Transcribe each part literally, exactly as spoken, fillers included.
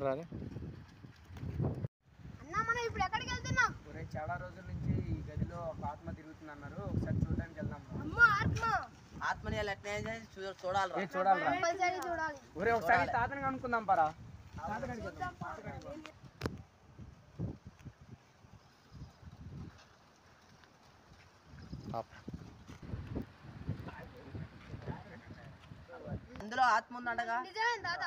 రారే అన్నా మనం ఇప్పుడు ఎక్కడికి వెళ్తున్నాం? ఒరే చాలా రోజుల నుంచి ఈ గదిలో ఒక ఆత్మ తిరుగుతుంది అన్నారు, ఒకసారి చూడడానికి వెళ్దాం. అమ్మ ఆత్మ ఆత్మని చూడాలి చూడాలి కంపల్సరీ చూడాలి. ఒరే ఒకసారి తాతని కనుక్కుందాం పరా. అందులో ఆత్మ ఉందంటగా. నిజమే తాత.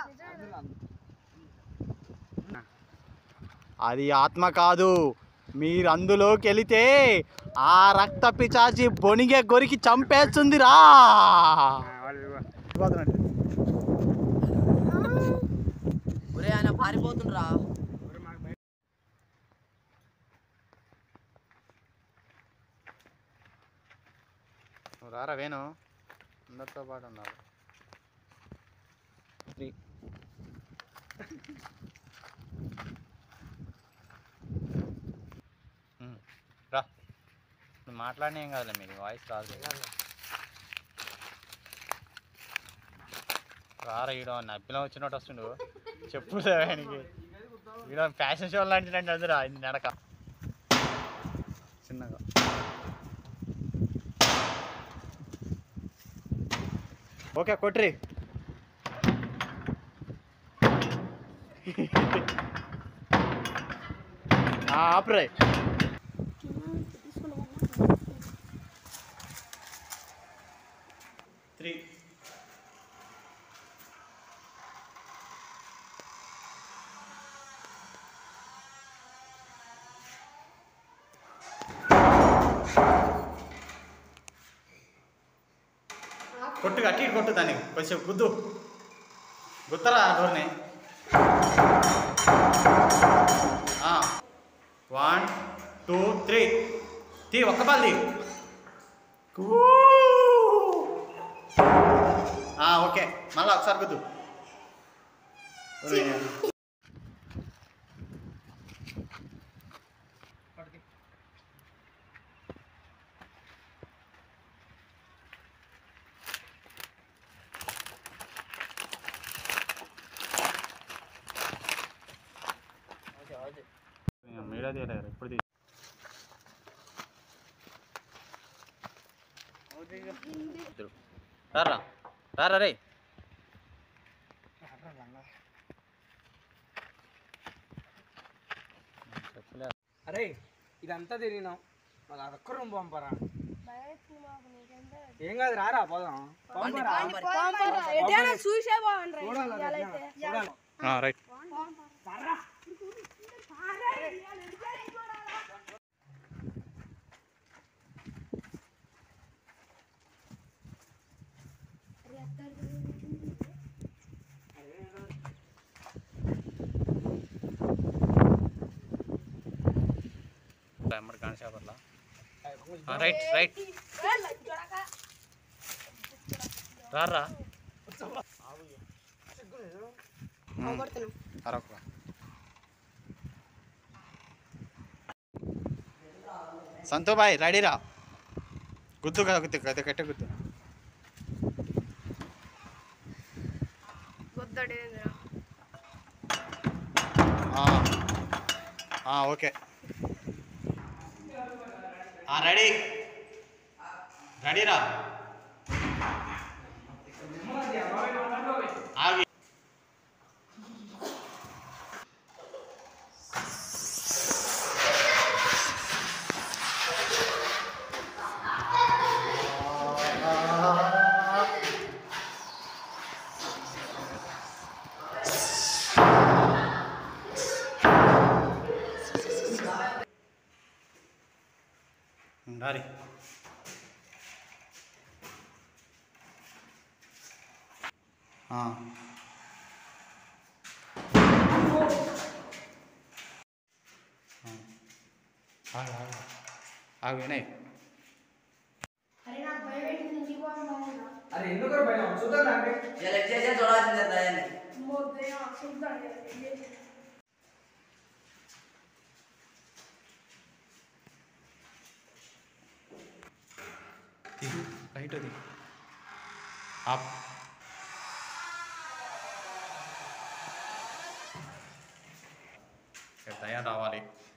అది ఆత్మ కాదు, మీరు అందులోకి వెళితే ఆ రక్త పిచాచి బొనిగే గొరికి చంపేస్తుందిరా. ఒరే ఆయన పారిపోతుండ్రా. రారా వేణు, అందరితో పాటు ఉన్నారు. రా, మాట్లాడిన ఏం కాదులే, మీకు వాయిస్ రాదు. రారా, ఈడ నప్పిలో వచ్చినట్టు వస్తుండు. చెప్పు ఆయనకి, ఈడ ఫ్యాషన్ షో లాంటినట్టు అదిరా ఇది నడక చిన్నగా. ఓకే కొట్రి. ఆపరే. త్రీ కొట్టు, అట్టి కొట్టు, దాన్ని కొంచెం గుద్దు, గుత్తరా డోర్ని. వన్ టూ త్రీ, తీ ఒక్క బాల్ తీ. ఓకే, మళ్ళీ ఒకసారి గుద్దు. మీడియా తీయలేరు ఇప్పుడు. రారా రారా రే. అరే ఇదంతా తిరిగినాం, మాకు అదొక్క రూమ్ పంపరా. ఏం కాదు, రారా పోదాం. రైట్. రైట్ రైట్ రారా. సంతో బాయ్ రెడీ రా. గుద్దు కదా, గుద్దు కదా, కట్ట గుద్దు. ఓకే రెడీ రెడీ రా. ఆగి డారీ. ఆగు వినయ్. అరే ఎందుకు భయం, చూద్దాం. చూడాల్సిందే. రైట్ అది ఆప్. దయ రావాలి